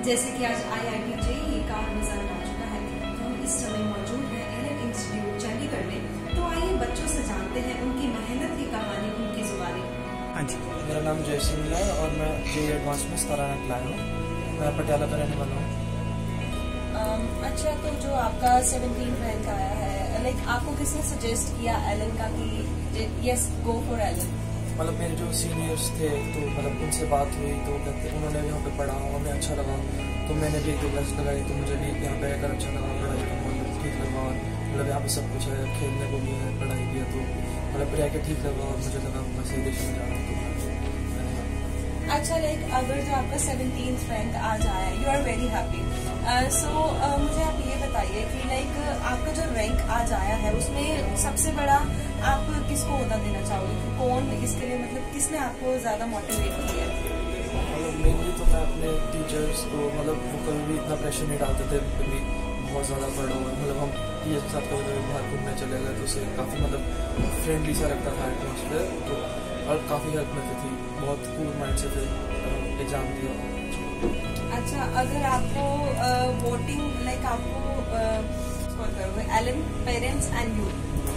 जैसे कि आज IIT JEE का रिजल्ट आ चुका है, तो हम इस समय मौजूद हैं एलन इंस्टीट्यूट चंडीगढ़ में। तो आइए बच्चों से जानते हैं उनकी मेहनत की कहानी उनकी जुबानी। हाँ जी, मेरा नाम जय सिंह है और मैं JEE एडवांस में 17 रैंक लाया हूँ। मैं पटियाला का रहने वाला हूँ। अच्छा, तो जो आपका 17 रैंक आया है, लाइक आपको किसने सजेस्ट किया एलन का कि यस गो फॉर एलन? मतलब मेरे जो सीनियर्स थे तो मतलब उनसे बात हुई तो कहते उन्होंने भी यहाँ पे पढ़ा, हमें अच्छा लगा, तो मैंने भी 2 क्लास लगाई, तो मुझे भी यहाँ पे आकर अच्छा लगा, पढ़ाई का माहौल ठीक लगा और मतलब यहाँ पे सब कुछ है, खेलने को भी है, पढ़ाई भी है, तो मतलब रह के ठीक लगा और मुझे लगा मैं सही देश में जा रहा हूँ। अच्छा, लाइक अगर जो आपका 17th रैंक आज आया है, you are very happy, so मुझे आप ये बताइए कि लाइक आपका जो रैंक आज आया है उसमें सबसे बड़ा आप किसको होता देना चाहोगे कि कौन इसके लिए, मतलब किसने आपको ज्यादा मोटिवेट किया? मतलब मेनली तो मैं अपने टीचर्स को, मतलब वो कभी भी इतना प्रेशर नहीं डालते थे कभी बहुत ज़्यादा पढ़ो, मतलब हम टीचर के साथ कभी कभी बाहर घूमने चले गए तो उससे काफ़ी मतलब फ्रेंडली सा लगता था एटमोसफेयर, तो और काफ़ी हेल्प मिलती थी, बहुत कूल माइंड से फिर एग्जाम दिया। अच्छा, अगर आपको वोटिंग लाइक आपको स्कोर करोगे एलन, पेरेंट्स एंड यू,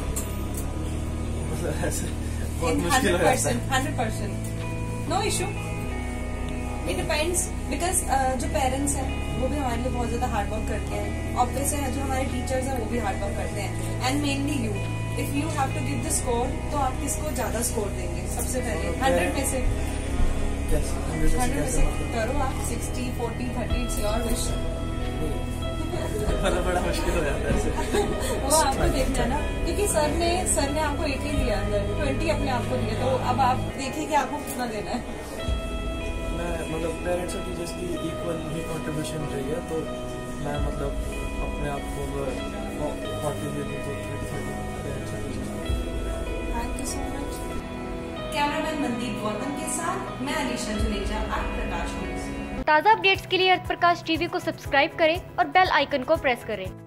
ऐसे बहुत मुश्किल है। 100% no issue, it depends because जो पेरेंट्स हैं वो भी हमारे लिए बहुत ज्यादा हार्ड वर्क करते हैं, ऑब्वियस है जो हमारे टीचर्स हैं वो भी हार्ड वर्क करते हैं, and mainly you, if you have to give the score तो आप किसको ज्यादा स्कोर देंगे सबसे पहले? 100 में से 100 में से करो आप 60, 40, 30, इट्स योर विश। बड़ा मुश्किल हो जाता है ऐसे। वो आपको देखना है ना, क्योंकि सर ने आपको 80 दिया, 20 अपने आप को दिया, तो अब आप देखिए कि आपको कितना देना है। मैं मतलब पेरेंट्स और टीचर्स की इक्वल ही कंट्रीब्यूशन रही है, तो मैं मतलब अपने आप को 40 दे दूँ तो 30 thank you so much. Cameraman Mandeep Gautam के साथ मैं अलीशा जुनेजा, आप प्रकाश न्यूज। ताज़ा अपडेट्स के लिए अर्थ प्रकाश टीवी को सब्सक्राइब करें और बेल आइकन को प्रेस करें।